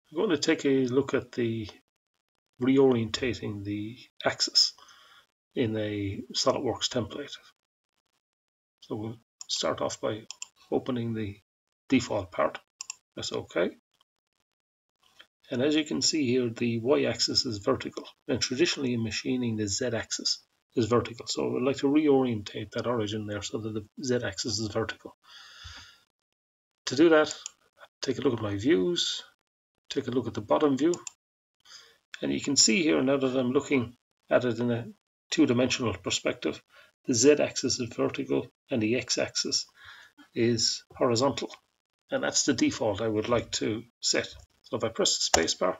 I'm going to take a look at the reorientating the axis in a SolidWorks template. So we'll start off by opening the default part. Press OK. And as you can see here, the y-axis is vertical. And traditionally in machining, the z-axis is vertical. So I would like to reorientate that origin there so that the z-axis is vertical. To do that, take a look at my views, take a look at the bottom view, and you can see here now that I'm looking at it in a two-dimensional perspective, the z-axis is vertical and the x-axis is horizontal. And that's the default I would like to set. So if I press the space bar,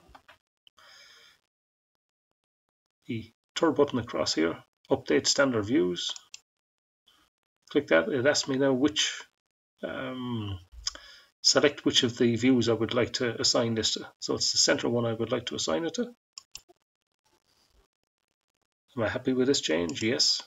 the third button across here, update standard views, click that, it asks me now which select which of the views I would like to assign this to. So it's the center one I would like to assign it to. Am I happy with this change? Yes.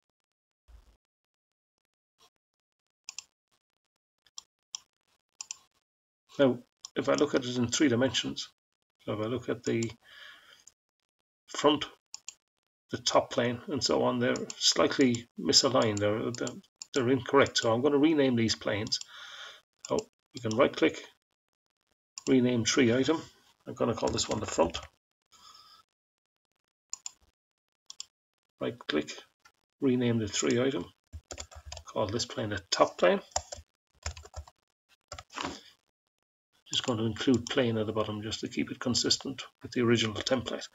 Now, if I look at it in 3 dimensions, so if I look at the front, the top plane, and so on, they're slightly misaligned. They're incorrect. So I'm going to rename these planes. So you can right-click, rename tree item. I'm going to call this one the front. Right-click, rename the tree item. Call this plane the top plane. Just going to include plane at the bottom just to keep it consistent with the original template.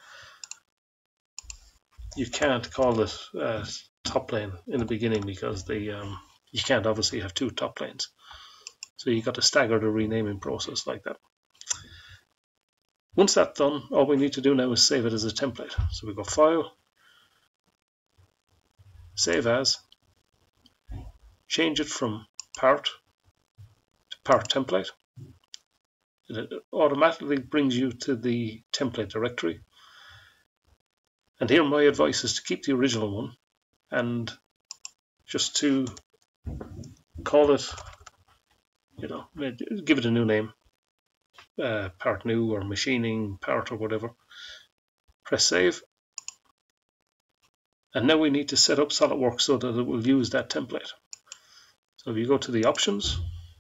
You can't call this top plane in the beginning because you can't obviously have 2 top planes. So you've got to stagger the renaming process like that. Once that's done, all we need to do now is save it as a template. So we go File, Save As, change it from Part to Part Template. It automatically brings you to the template directory. And here my advice is to keep the original one and just to call it, give it a new name, part new or machining part or whatever. Press save. And now we need to set up SolidWorks so that it will use that template. So if you go to the options,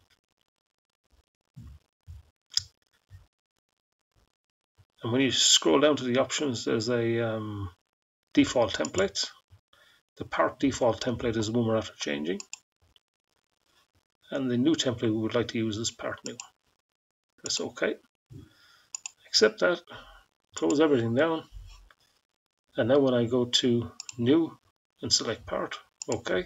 and when you scroll down to the options, there's a default templates. The part default template is the one we're after changing. And the new template we would like to use is part new. Press OK. Accept that. Close everything down. And now when I go to new and select part, OK.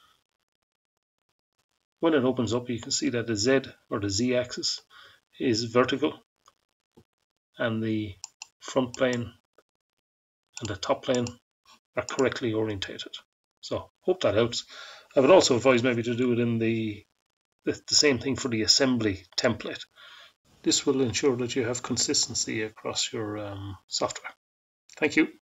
When it opens up, you can see that the Z or the Z axis is vertical and the front plane and the top plane are correctly orientated. So hope that helps. I would also advise maybe to do it in the same thing for the assembly template. This will ensure that you have consistency across your software. Thank you.